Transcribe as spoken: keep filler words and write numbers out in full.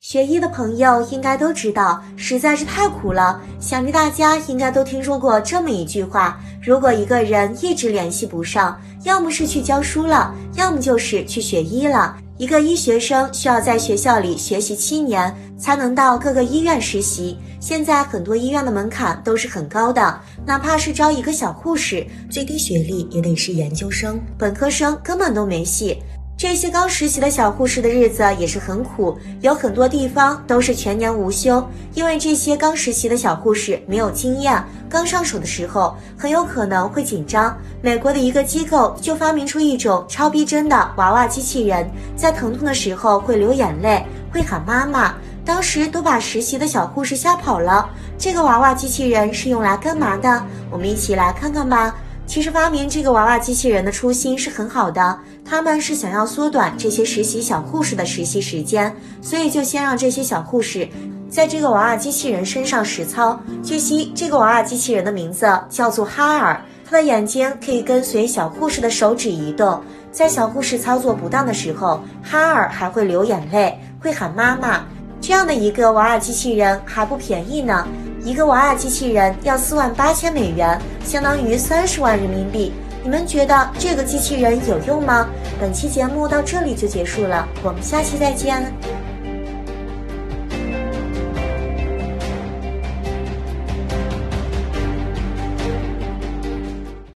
学医的朋友应该都知道，实在是太苦了。想必大家应该都听说过这么一句话：如果一个人一直联系不上，要么是去教书了，要么就是去学医了。一个医学生需要在学校里学习七年，才能到各个医院实习。现在很多医院的门槛都是很高的，哪怕是招一个小护士，最低学历也得是研究生，本科生根本都没戏。这些刚实习的小护士的日子也是很苦，有很多地方都是全年无休，因为这些刚实习的小护士没有经验，刚上手的时候很有可能会紧张。美国的一个机构就发明出一种超逼真的娃娃机器人，在疼痛的时候会流眼泪，会喊妈妈，当时都把实习的小护士吓跑了。这个娃娃机器人是用来干嘛的？我们一起来看看吧。其实发明这个娃娃机器人的初心是很好的，他们是想要缩短这些实习小护士的实习时间，所以就先让这些小护士在这个娃娃机器人身上实操。据悉，这个娃娃机器人的名字叫做哈尔，它的眼睛可以跟随小护士的手指移动，在小护士操作不当的时候，哈尔还会流眼泪，会喊妈妈。这样的一个娃娃机器人还不便宜呢，一个娃娃机器人要四万八千美元，相当于三十万人民币。你们觉得这个机器人有用吗？本期节目到这里就结束了，我们下期再见。